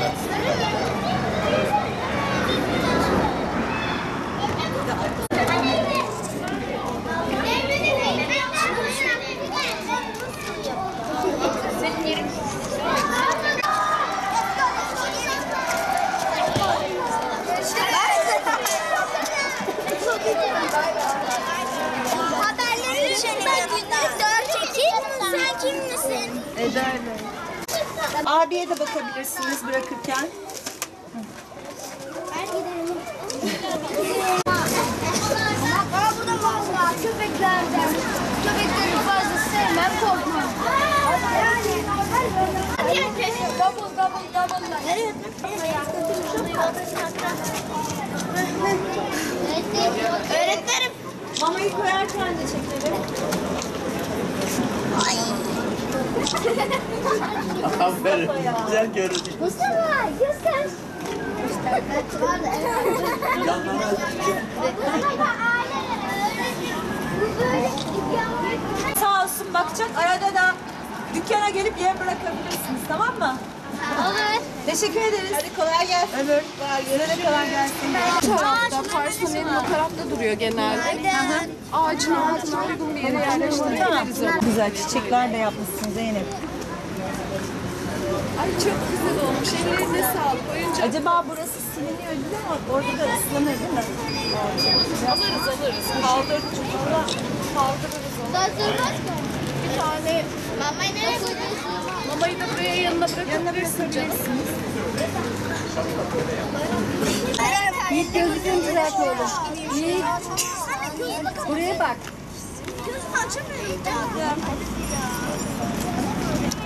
Haberleri sen kim misin? Eder'le. Abiye de bakabilirsiniz bırakırken. Bu da valla köpeklerden. Köpekleri fazla sevmem, korkmam. Double. Nereye? Öğretmenim. Mamayı koyarken de çekelim. Aferin. Güzel görünüyor. Mustafa göster. Sağ olsun bakacak. Arada da dükkana gelip yer bırakabilirsiniz. Tamam mı? Olur. Teşekkür ederiz. Hadi kolay gelsin. Evet. Size de kolay gelsin. Bu tarafta, personelin o tarafta duruyor genelde. Ağacın altına uygun bir yere yerleştirebiliriz onu. Güzel çiçekler de yapmışsın Zeynep. Ay çok güzel olmuş. Ellerine sağlık. Oyuncak Acaba burası siliniyor değil mi? Orada da ıslanır değil mi? alırız. Kaldırırız onu. Doldurmaz mı? Bir tane Mamayı nereye koyuyorsun? mamayı da buraya yanına bırakabilirsin canım. Yiğit gözlüklerini düzelt oğlum. Yiğit. Buraya bak. Gözünü açamıyor.